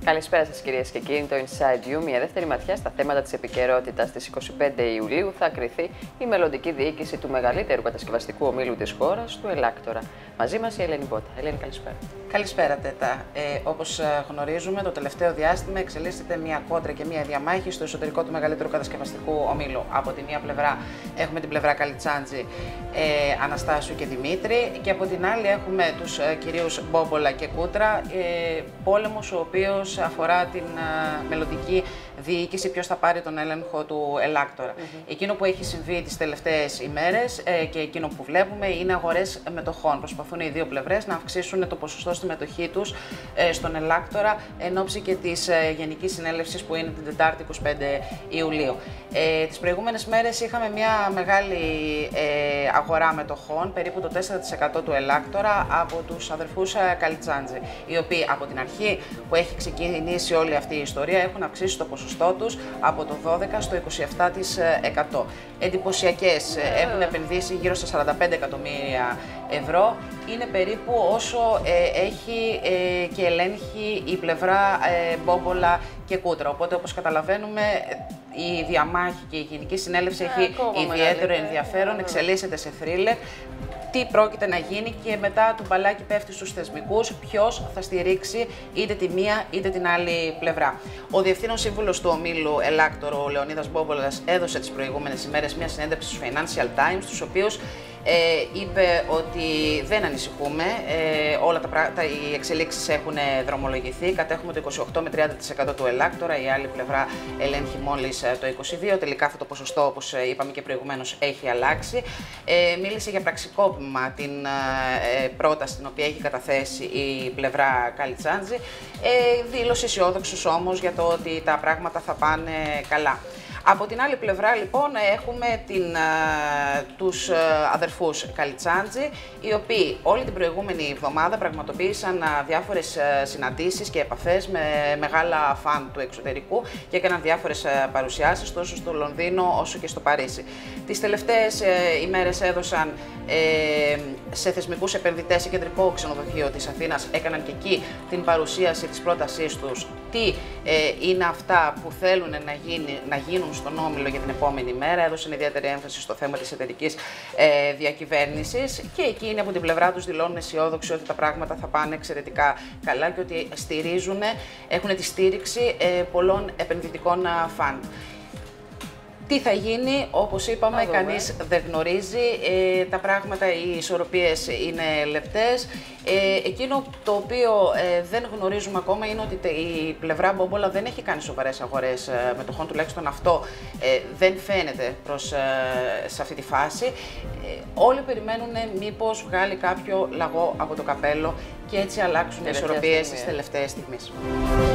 Καλησπέρα σας κυρίες και κύριοι, το Inside You, μια δεύτερη ματιά στα θέματα της επικαιρότητας. Στις 25 Ιουλίου θα κριθεί η μελλοντική διοίκηση του μεγαλύτερου κατασκευαστικού ομίλου της χώρας, του Ελάκτορα. Μαζί μας η Ελένη Μπότα. Ελένη, καλησπέρα. Καλησπέρα, Τέτα. Όπως γνωρίζουμε, το τελευταίο διάστημα εξελίσσεται μια κόντρα και μια διαμάχη στο εσωτερικό του μεγαλύτερου κατασκευαστικού ομίλου. Από τη μία πλευρά έχουμε την πλευρά Καλιτσάντζη, Αναστάσιου και Δημήτρη, και από την άλλη έχουμε τους κυρίους Μπόμπολα και Κούτρα, πόλεμος ο οποίος αφορά την μελλοντική διοίκηση, ποιος θα πάρει τον έλεγχο του Ελάκτορα. Εκείνο που έχει συμβεί τις τελευταίες ημέρες και εκείνο που βλέπουμε είναι αγορές μετοχών. Προσπαθούν οι δύο πλευρές να αυξήσουν το ποσοστό συμμετοχή τους στον Ελάκτορα εν ώψη και της Γενικής Συνέλευσης που είναι την Τετάρτη 25 Ιουλίου. Τις προηγούμενες μέρες είχαμε μια μεγάλη αγορά μετοχών, περίπου το 4% του Ελάκτορα, από τους αδερφούς Καλιτσάντζη, οι οποίοι από την αρχή που έχει ξεκινήσει όλη αυτή η ιστορία έχουν αυξήσει το ποσοστό τους από το 12% στο 27%. Εντυπωσιακές, έχουν επενδύσει γύρω στα 45 εκατομμύρια ευρώ. Είναι περίπου όσο έχει και ελέγχει η πλευρά Μπόμπολα και Κούτρα. Οπότε, όπως καταλαβαίνουμε, η διαμάχη και η Γενική Συνέλευση έχει ιδιαίτερο ενδιαφέρον, εξελίσσεται σε θρίλερ. Τι πρόκειται να γίνει και μετά το μπαλάκι πέφτει στους θεσμικούς, ποιος θα στηρίξει είτε τη μία είτε την άλλη πλευρά. Ο Διευθύνων Σύμβουλος του Ομίλου Ελάκτορο, ο Λεωνίδας Μπόμπολας, έδωσε τις προηγούμενες ημέρες μια συνέντευξη στους Financial Times, στους οποίους είπε ότι δεν ανησυχούμε, οι εξελίξεις έχουν δρομολογηθεί, κατέχουμε το 28 με 30% του Ελάκτορα, η άλλη πλευρά ελέγχει μόλις το 22%, τελικά αυτό το ποσοστό, όπως είπαμε και προηγουμένως, έχει αλλάξει. Μίλησε για πραξικόπημα την πρόταση την οποία έχει καταθέσει η πλευρά Καλιτσάντζη, δήλωσε αισιόδοξος όμως για το ότι τα πράγματα θα πάνε καλά. Από την άλλη πλευρά, λοιπόν, έχουμε τους αδερφούς Καλιτσάντζη, οι οποίοι όλη την προηγούμενη εβδομάδα πραγματοποίησαν διάφορες συναντήσεις και επαφές με μεγάλα φαν του εξωτερικού και έκαναν διάφορες παρουσιάσεις τόσο στο Λονδίνο όσο και στο Παρίσι. Τις τελευταίες ημέρες έδωσαν σε θεσμικούς επενδυτές σε κεντρικό ξενοδοχείο της Αθήνας, έκαναν και εκεί την παρουσίαση της πρότασής τους, τι είναι αυτά που θέλουν να γίνουν στον Όμιλο για την επόμενη μέρα. Έδωσαν ιδιαίτερη έμφαση στο θέμα της εταιρικής διακυβέρνησης και εκείνοι από την πλευρά τους δηλώνουν αισιόδοξοι ότι τα πράγματα θα πάνε εξαιρετικά καλά και ότι έχουν τη στήριξη πολλών επενδυτικών φαν. Τι θα γίνει, όπως είπαμε, κανείς δεν γνωρίζει, τα πράγματα, οι ισορροπίες είναι λεπτές. Εκείνο το οποίο δεν γνωρίζουμε ακόμα είναι ότι η πλευρά Μπόμπολα δεν έχει κάνει σοβαρές αγορές μετοχών, τουλάχιστον αυτό δεν φαίνεται σε αυτή τη φάση. Όλοι περιμένουν μήπως βγάλει κάποιο λαγό από το καπέλο και έτσι αλλάξουν οι ισορροπίες στις τελευταίες στιγμές.